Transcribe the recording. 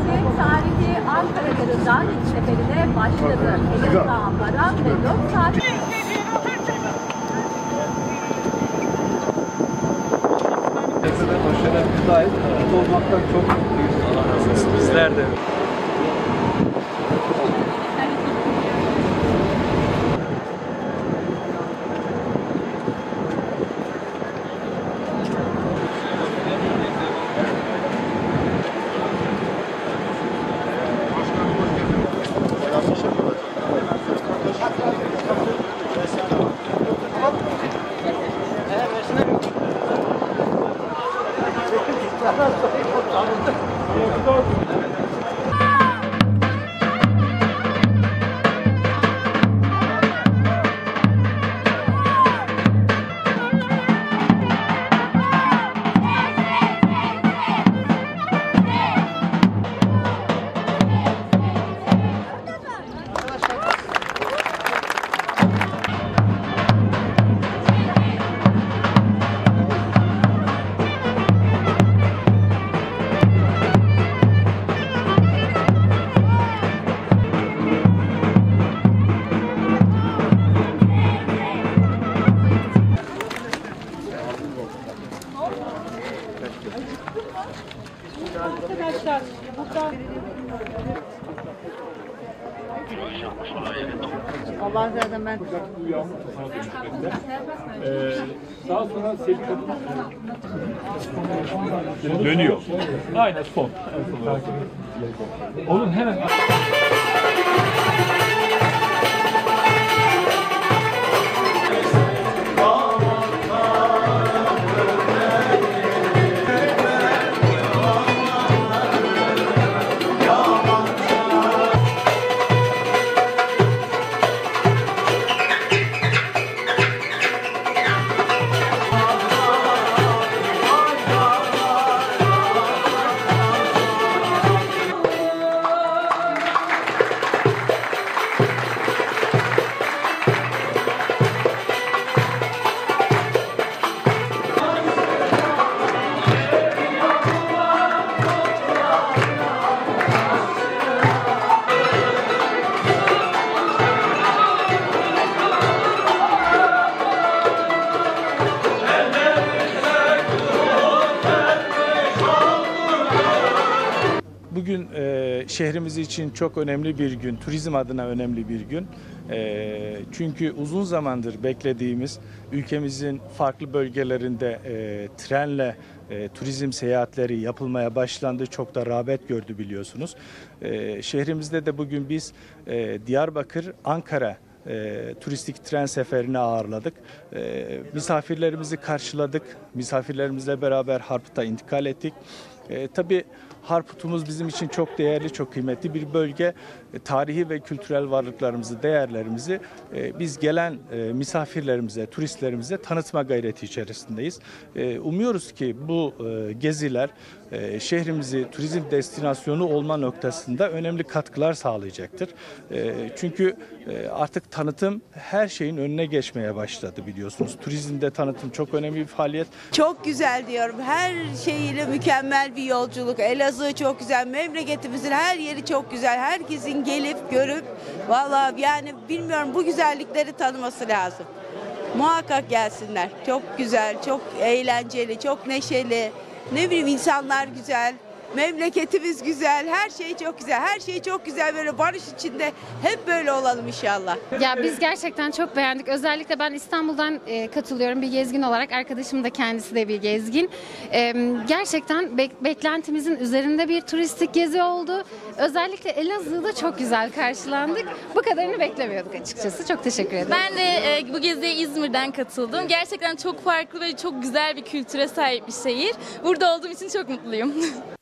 Bugün tarihi Ankara Garı'ndan ilk seferine başladı. Elazığ'a varan ve 4 saat... Başarılarımıza ait olmaktan çok mutluyuz. Allah razı olsun. Bizler de. Arkadaşlar burada Allah zaten ben daha sonra dönüyor. Aynen son. Onun hemen bugün şehrimiz için çok önemli bir gün, turizm adına önemli bir gün. Çünkü uzun zamandır beklediğimiz ülkemizin farklı bölgelerinde trenle turizm seyahatleri yapılmaya başlandı. Çok da rağbet gördü biliyorsunuz. Şehrimizde de bugün biz Diyarbakır, Ankara turistik tren seferini ağırladık. Misafirlerimizi karşıladık. Misafirlerimizle beraber Harput'a intikal ettik. Tabii Harput'umuz bizim için çok değerli, çok kıymetli bir bölge. Tarihi ve kültürel varlıklarımızı, değerlerimizi biz gelen misafirlerimize, turistlerimize tanıtma gayreti içerisindeyiz. Umuyoruz ki bu geziler şehrimizi turizm destinasyonu olma noktasında önemli katkılar sağlayacaktır. Çünkü artık tanıtım her şeyin önüne geçmeye başladı biliyorsunuz. Turizmde tanıtım çok önemli bir faaliyet. Çok güzel diyorum. Her şeyiyle mükemmel bir yolculuk. Elazığ çok güzel. Memleketimizin her yeri çok güzel. Herkesin gelip görüp vallahi yani bilmiyorum bu güzellikleri tanıması lazım. Muhakkak gelsinler. Çok güzel, çok eğlenceli, çok neşeli. Ne bileyim insanlar güzel. Memleketimiz güzel, her şey çok güzel, her şey çok güzel, böyle barış içinde hep böyle olalım inşallah. Ya biz gerçekten çok beğendik. Özellikle ben İstanbul'dan katılıyorum bir gezgin olarak. Arkadaşım da kendisi de bir gezgin. Gerçekten beklentimizin üzerinde bir turistik gezi oldu. Özellikle Elazığ'da çok güzel karşılandık. Bu kadarını beklemiyorduk açıkçası. Çok teşekkür ederim. Ben de bu geziye İzmir'den katıldım. Gerçekten çok farklı ve çok güzel bir kültüre sahip bir şehir. Burada olduğum için çok mutluyum.